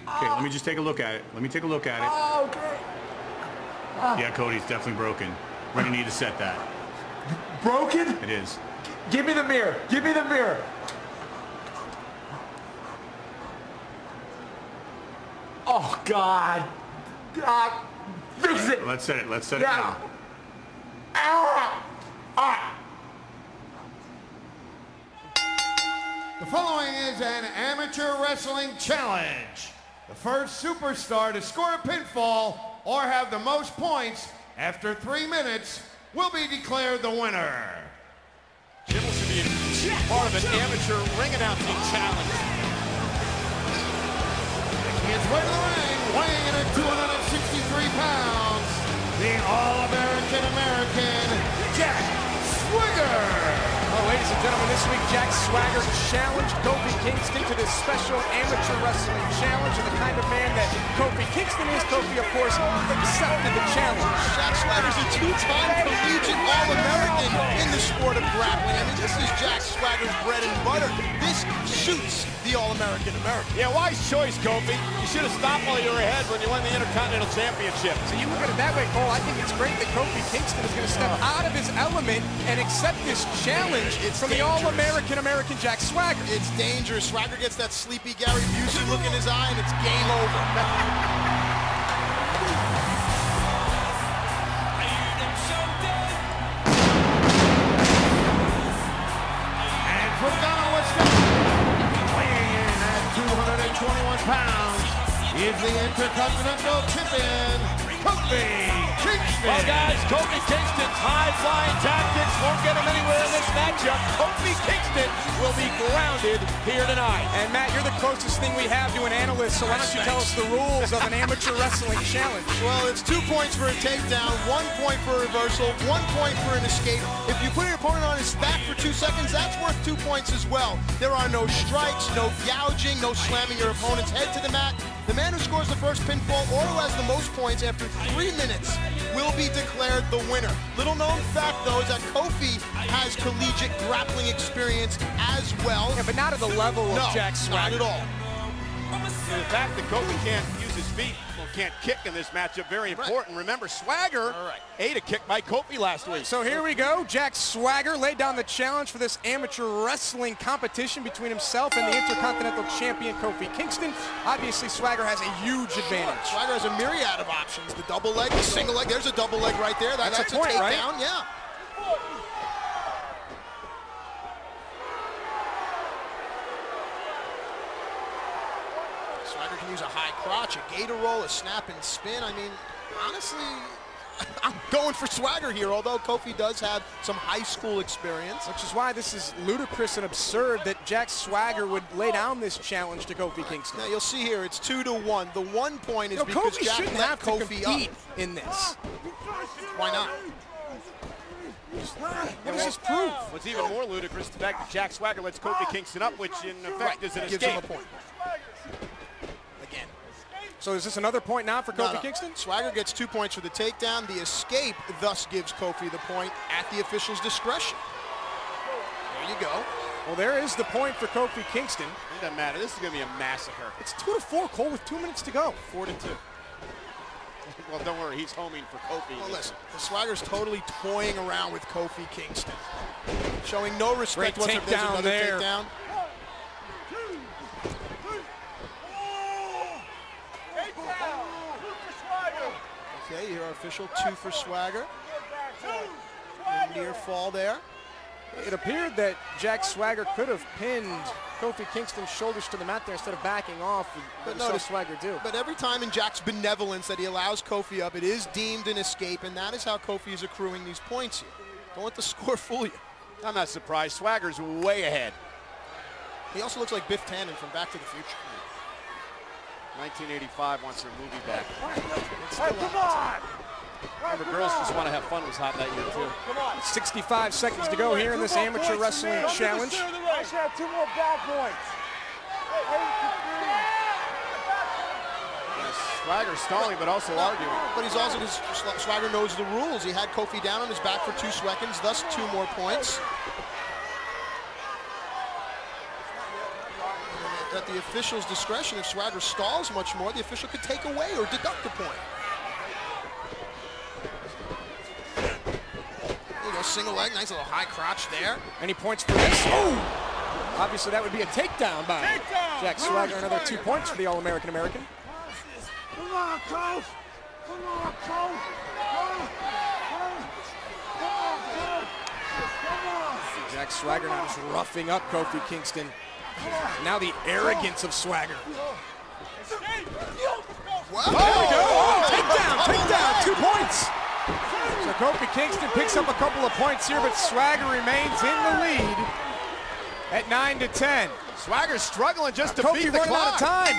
Okay, let me just take a look at it. Let me take a look at it. Oh, okay. Yeah, Cody's definitely broken. We're gonna need to set that. Broken? It is. Give me the mirror. Give me the mirror. Oh, God. God. Fix it. Let's set it. Let's set it Yeah. now. Ah. Ah. The following is an amateur wrestling challenge. The first superstar to score a pinfall or have the most points after 3 minutes will be declared the winner. Jim will be part of an amateur ring announcing challenge. Making his way to the ring, weighing in at 263 pounds, the All-American Jack Swagger. Oh, ladies and gentlemen, this week Jack Swagger challenged Kofi Kingston to this special amateur wrestling challenge, and the kind of man that Kofi Kingston is, Kofi, of course, accepted the challenge. Jack Swagger's a two-time collegiate All-American in the sport of grappling. I mean, this is Jack Swagger's bread and butter. This suits the All-American American. Yeah, wise choice, Kofi. You should have stopped while you were ahead when you won the Intercontinental Championship. So you look at it that way, Cole. I think it's great that Kofi Kingston is going to step out of his element and accept this challenge from the All-American Jack Swagger. It's dangerous. Swagger gets that sleepy Gary Busey look in his eye, and it's game over. And from Ghana, West Africa, weighing in at 221 pounds, is the Intercontinental Champion, Kofi Kingston. Well, guys, Kofi Kingston's high-flying tactics won't get him anywhere in this matchup. Kofi Kingston will be grounded here tonight. And, Matt, you're the closest thing we have to an analyst, so why don't you tell us the rules of an amateur wrestling challenge? Well, it's 2 points for a takedown, 1 point for a reversal, 1 point for an escape. If you put your opponent on his back for 2 seconds, that's worth 2 points as well. There are no strikes, no gouging, no slamming your opponent's head to the mat. The man who scores the first pinfall or who has the most points after 3 minutes will be declared the winner. Little known fact, though, is that Kofi has collegiate grappling experience as well. Yeah, but not at the level of Jack Swagger. Not at all. The fact that Kofi can't use his feet, well, can't kick in this matchup, very important. Right. Remember, Swagger ate a kick by Kofi last week. So here we go. Jack Swagger laid down the challenge for this amateur wrestling competition between himself and the Intercontinental Champion, Kofi Kingston. Obviously, Swagger has a huge advantage. Swagger has a myriad of options. The double leg, the single leg. There's a double leg right there. That's a point, takedown, right? Yeah. Swagger can use a high crotch, a gator roll, a snap and spin. I mean, honestly, I'm going for Swagger here, although Kofi does have some high school experience. Which is why this is ludicrous and absurd that Jack Swagger would lay down this challenge to Kofi Kingston. Now, you'll see here, it's 2-1. The 1 point is because Kofi Jack shouldn't let have to Kofi compete up. in this. Why not? What does this prove? What's even more ludicrous is the fact that Jack Swagger lets Kofi Kingston up, which in effect is an Gives escape. him a point. Again. So is this another point now for Kofi Kingston? Swagger gets 2 points for the takedown. The escape thus gives Kofi the point at the official's discretion. There you go. Well, there is the point for Kofi Kingston. It doesn't matter. This is going to be a massacre. It's 2-4, Cole, with 2 minutes to go. 4-2. Well, don't worry. He's homing for Kofi. Well, listen, the Swagger's totally toying around with Kofi Kingston. Showing no respect whatsoever. There's another takedown. Okay, here our official, 2 for Swagger. Near fall there. It appeared that Jack Swagger could have pinned Kofi Kingston's shoulders to the mat there instead of backing off. But notice Swagger do. But every time in Jack's benevolence that he allows Kofi up, it is deemed an escape, and that is how Kofi is accruing these points here. Don't let the score fool you. I'm not surprised. Swagger's way ahead. He also looks like Biff Tannen from Back to the Future. 1985 wants their movie back. Hey, come on! Remember, Girls Just Want to Have Fun was hot that year, too. 65 seconds to go here in this amateur wrestling challenge. I should have 2 more ball points. Swagger stalling, but also arguing. But he's also, Swagger knows the rules. He had Kofi down on his back for 2 seconds, thus 2 more points. the official's discretion. If Swagger stalls much more, the official could take away or deduct a point. There you go, single leg, nice little high crotch there. Any points for this? Oh! Obviously, that would be a takedown by Jack Swagger. Another 2 points for the All-American American. Come on, Coach. Come on, Coach. Jack Swagger now just roughing up Kofi Kingston. Now the arrogance of Swagger. Wow. Oh, there we go. Oh, takedown, 2 points. So Kofi Kingston picks up a couple of points here, but Swagger remains in the lead at 9-10. Swagger's struggling just to Kofi beat the running out clock. of time.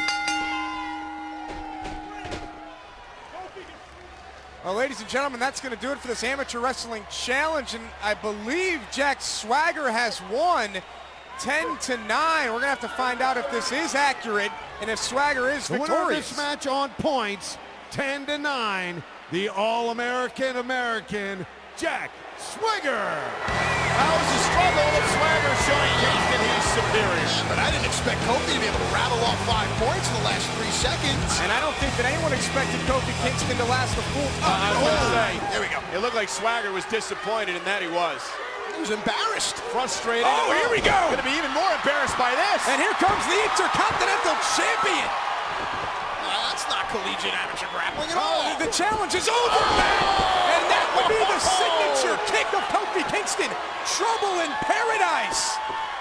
Well, ladies and gentlemen, that's going to do it for this Amateur Wrestling Challenge, and I believe Jack Swagger has won 10-9. We're going to have to find out if this is accurate and if Swagger is The winner of victorious. this match on points, 10-9, the All-American American, Jack Swagger. That was a struggle with Swagger showing Kingston he's superior. But I didn't expect Kofi to be able to rattle off 5 points in the last 3 seconds. And I don't think that anyone expected Kofi Kingston to last the full I was gonna say, there we go. it looked like Swagger was disappointed, and that he was. He was embarrassed. Frustrated. Oh, here we go. Gonna be even more embarrassed by this. And here comes the Intercontinental Champion. That's not collegiate amateur grappling at all. Oh, the challenge is over, man. And that would be the signature kick of Kofi Kingston. Trouble in paradise.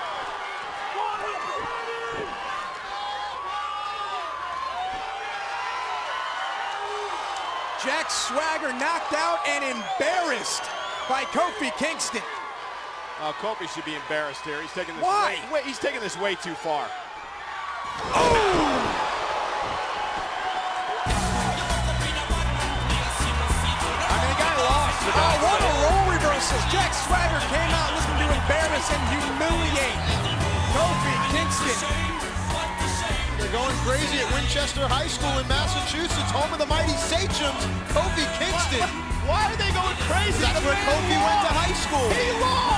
Jack Swagger knocked out and embarrassed by Kofi Kingston. Oh, Kofi should be embarrassed here. He's taking this Why? he's taking this way too far. Oh! Oh, what a role reversals. Jack Swagger came out looking to embarrass and humiliate Kofi Kingston. They're going crazy at Winchester High School in Massachusetts, home of the mighty Sachems, Kofi Kingston. Why are they going crazy? That's where Kofi went to high school. He lost!